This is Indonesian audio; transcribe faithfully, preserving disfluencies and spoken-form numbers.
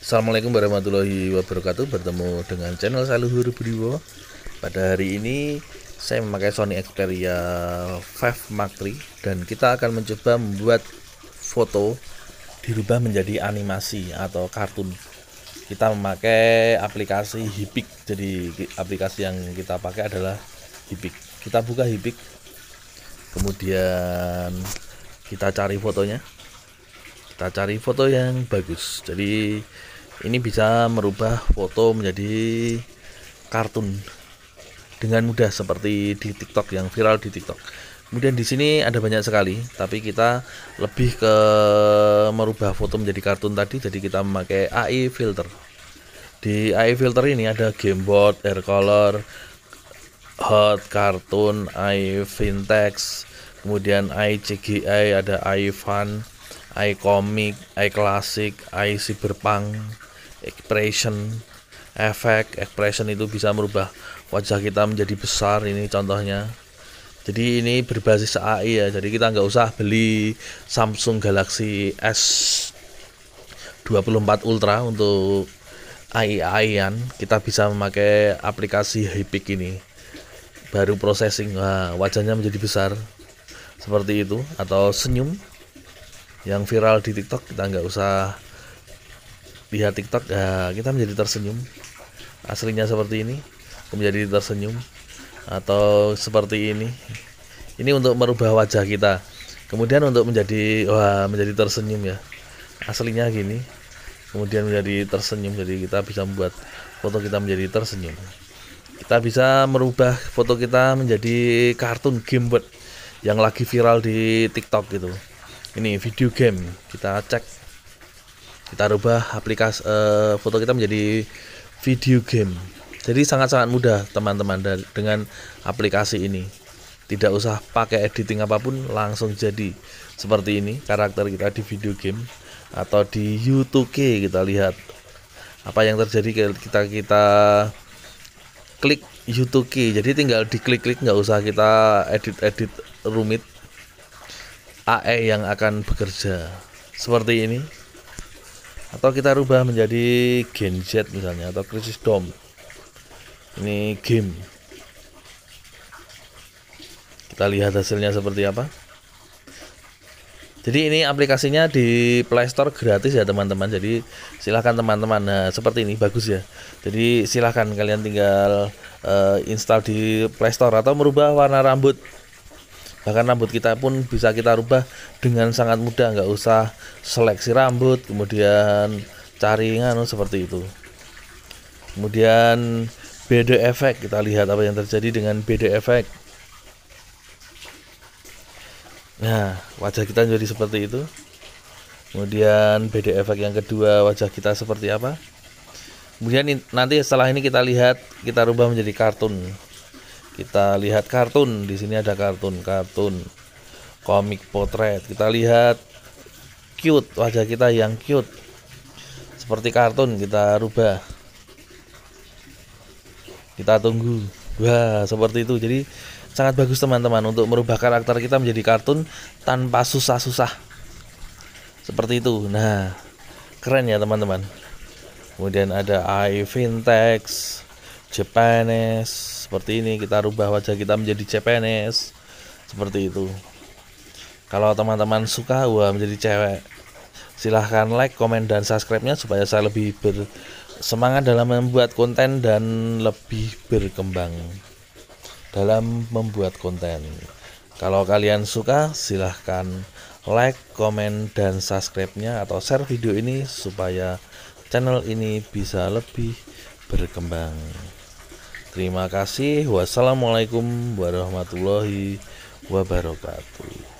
Assalamualaikum warahmatullahi wabarakatuh. Bertemu dengan channel Saluhur Budiwo. Pada hari ini saya memakai Sony Xperia lima Mark tiga dan kita akan mencoba membuat foto dirubah menjadi animasi atau kartun. Kita memakai aplikasi Hipik. Jadi aplikasi yang kita pakai adalah Hipik. Kita buka Hipik, kemudian kita cari fotonya. Kita cari foto yang bagus. Jadi ini bisa merubah foto menjadi kartun dengan mudah seperti di TikTok, yang viral di TikTok. Kemudian di sini ada banyak sekali, tapi kita lebih ke merubah foto menjadi kartun tadi. Jadi kita memakai A I filter. Di A I filter ini ada Gamebot, Air Color, Hot, Cartoon, A I Vintage, kemudian A I C G I, ada A I Fun, A I Comic, A I Classic, A I Cyberpunk, Expression, Efek. Expression itu bisa merubah wajah kita menjadi besar, ini contohnya. Jadi ini berbasis A I ya, jadi kita nggak usah beli Samsung Galaxy S dua puluh empat Ultra untuk A I-A I-an. Kita bisa memakai aplikasi Hipik ini, baru processing, nah, wajahnya menjadi besar seperti itu. Atau senyum yang viral di TikTok, kita nggak usah lihat TikTok, ya kita menjadi tersenyum. Aslinya seperti ini, menjadi tersenyum. Atau seperti ini, ini untuk merubah wajah kita. Kemudian untuk menjadi wah menjadi tersenyum ya, aslinya gini, kemudian menjadi tersenyum. Jadi kita bisa membuat foto kita menjadi tersenyum. Kita bisa merubah foto kita menjadi kartun Gamebot yang lagi viral di TikTok gitu. Ini video game, kita cek, kita rubah aplikasi eh, foto kita menjadi video game. Jadi sangat-sangat mudah teman-teman dengan aplikasi ini. Tidak usah pakai editing apapun, langsung jadi seperti ini karakter kita di video game. Atau di YouTube kita lihat apa yang terjadi, kita kita klik YouTube. Jadi tinggal diklik-klik, nggak usah kita edit-edit rumit. A I yang akan bekerja seperti ini. Atau kita rubah menjadi Gen Z misalnya, atau Crisis Dome. Ini game. Kita lihat hasilnya seperti apa. Jadi ini aplikasinya di Play Store gratis ya teman-teman. Jadi silahkan teman-teman. Nah seperti ini bagus ya. Jadi silahkan kalian tinggal uh, install di Play Store. Atau merubah warna rambut. Bahkan rambut kita pun bisa kita rubah dengan sangat mudah, nggak usah seleksi rambut kemudian cari nganu seperti itu. Kemudian B D Effect, kita lihat apa yang terjadi dengan B D Effect. Nah wajah kita jadi seperti itu. Kemudian B D Effect yang kedua, wajah kita seperti apa. Kemudian nanti setelah ini kita lihat, kita rubah menjadi kartun. Kita lihat kartun, di sini ada kartun, kartun, komik potret. Kita lihat cute, wajah kita yang cute seperti kartun, kita rubah. Kita tunggu. Wah, seperti itu. Jadi sangat bagus teman-teman untuk merubah karakter kita menjadi kartun tanpa susah-susah. Seperti itu. Nah, keren ya teman-teman. Kemudian ada A I Vintage, Japanese. Seperti ini, kita rubah wajah kita menjadi Japanese seperti itu. Kalau teman-teman suka wah menjadi cewek, silahkan like, komen, dan subscribe-nya supaya saya lebih bersemangat dalam membuat konten dan lebih berkembang dalam membuat konten. Kalau kalian suka, silahkan like, komen, dan subscribe-nya atau share video ini supaya channel ini bisa lebih berkembang. Terima kasih. Wassalamualaikum warahmatullahi wabarakatuh.